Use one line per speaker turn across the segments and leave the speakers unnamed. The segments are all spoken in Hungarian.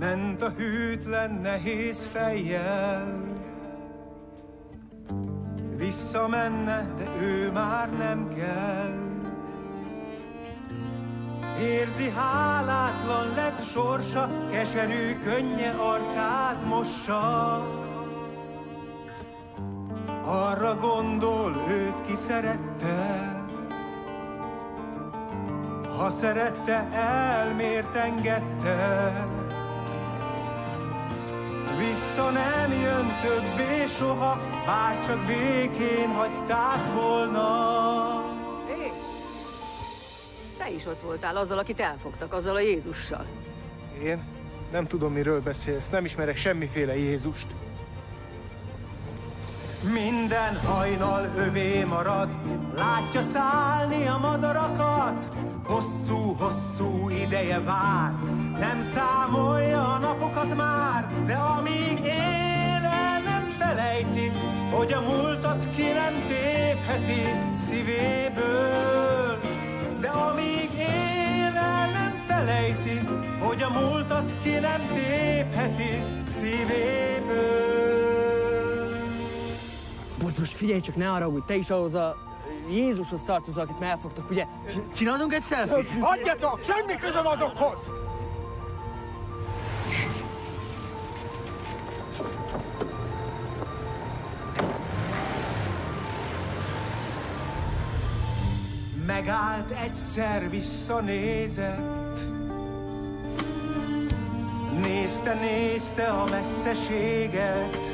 ment a hűtlen nehéz fejjel. Visszamenne, de ő már nem kell. Érzi, hálátlan lett sorsa, keserű könnye arcát mossa. Arra gondol, őt ki szerette. Ha szerette, elmért engedte. Vissza nem jön többé soha, bár csak békén hagyták volna.
Hé! Te is ott voltál azzal, akit elfogtak, azzal a Jézussal.
Én? Nem tudom, miről beszélsz. Nem ismerek semmiféle Jézust. Minden hajnal övé marad, látja szállni a madarakat. Hosszú-hosszú ideje vár, nem számolja a napokat már, de amíg él, el nem felejti, hogy a múltat ki nem tépheti szívéből. De amíg él, el nem felejti, hogy a múltat ki nem tépheti szívéből.
Most figyelj csak, ne haragudj, te is ahhoz a Jézushoz tartozol, akit már elfogtak, ugye? Csinálunk egy selfie?
Hagyjatok! Semmi közöm azokhoz!
Megállt egyszer, visszanézett. Nézte a messzeséget.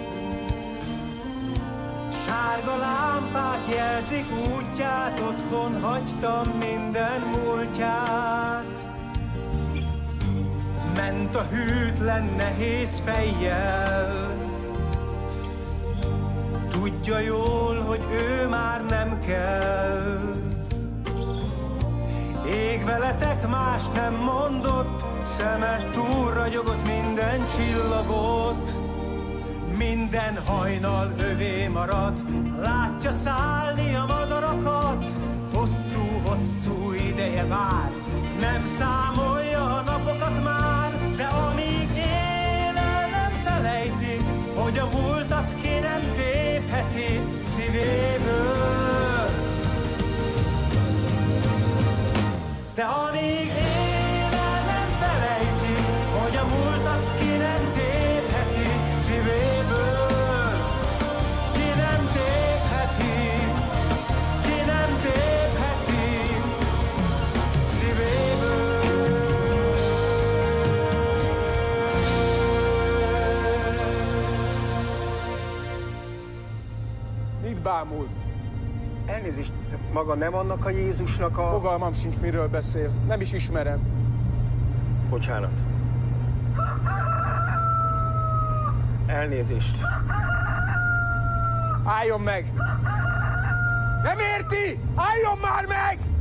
Sárga lámpák jelzik útját, otthon hagytam minden múltját. Ment a hűtlen nehéz fejjel. Tudja jól, hogy ő már nem kell. Ég veletek, más nem mondott, szeme túl ragyogott minden csillagot. Minden hajnal övé marad, látja szállni a madarakat. Hosszú-hosszú ideje vár, nem számolja a napokat már, de amíg él, el nem felejti, hogy a múltat ki nem tépheti szívéből. De amíg él, el nem felejti, hogy a múltat ki nem tépheti szívéből. Ki nem tépheti, ki nem tépheti szívéből.
Mit bámul?
Elnézést, de maga nem annak a Jézusnak a...
Fogalmam sincs, miről beszél. Nem is ismerem.
Bocsánat. Elnézést.
Álljon meg! Nem érti? Álljon már meg!